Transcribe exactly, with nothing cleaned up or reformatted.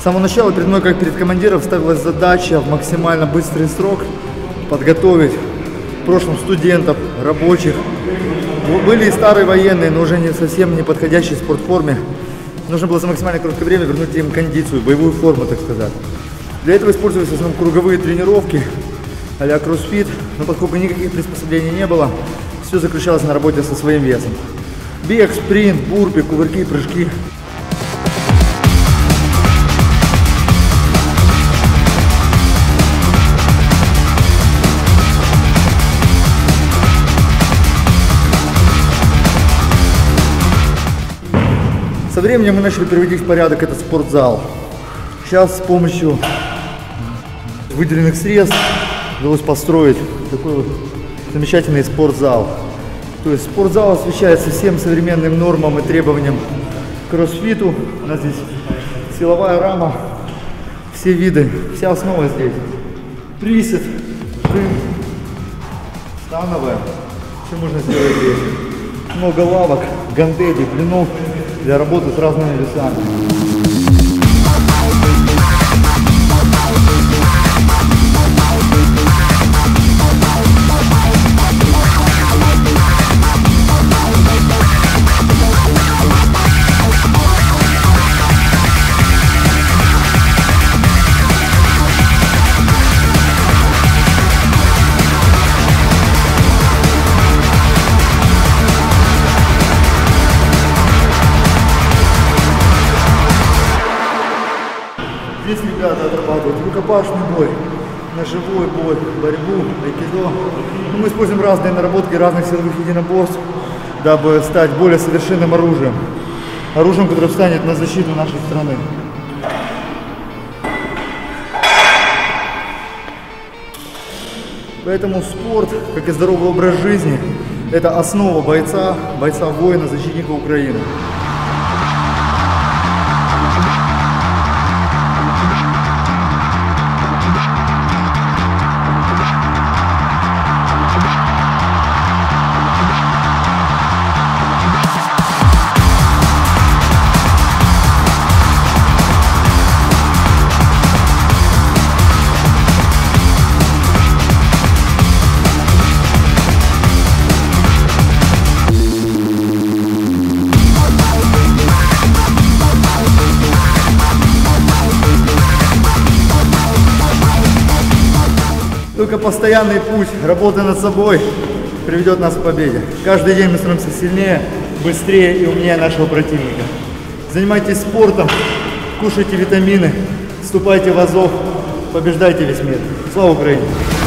самого начала перед мной, как перед командиром, ставилась задача в максимально быстрый срок подготовить в прошлом студентов, рабочих. Были и старые военные, но уже не совсем не подходящие в спортформе. Нужно было за максимально короткое время вернуть им кондицию, боевую форму, так сказать. Для этого использовались в основном круговые тренировки, а-ля кроссфит, но поскольку никаких приспособлений не было, все заключалось на работе со своим весом. Бег, спринт, бурпи, кувырки, прыжки. Со временем мы начали приводить в порядок этот спортзал. Сейчас с помощью выделенных средств удалось построить такой вот замечательный спортзал. То есть спортзал освещается всем современным нормам и требованиям к кроссфиту. У нас здесь силовая рама, все виды, вся основа здесь. Присед, жим, становая, все можно сделать здесь. Много лавок, гантелей, блинов для работы с разными весами. Здесь ребята отрабатывают рукопашный бой, ножевой бой, борьбу, айкидо. Мы используем разные наработки разных силовых единоборств, дабы стать более совершенным оружием. Оружием, которое встанет на защиту нашей страны. Поэтому спорт, как и здоровый образ жизни, это основа бойца, бойца-воина, защитника Украины. Только постоянный путь, работа над собой приведет нас к победе. Каждый день мы становимся сильнее, быстрее и умнее нашего противника. Занимайтесь спортом, кушайте витамины, вступайте в Азов, побеждайте весь мир. Слава Украине!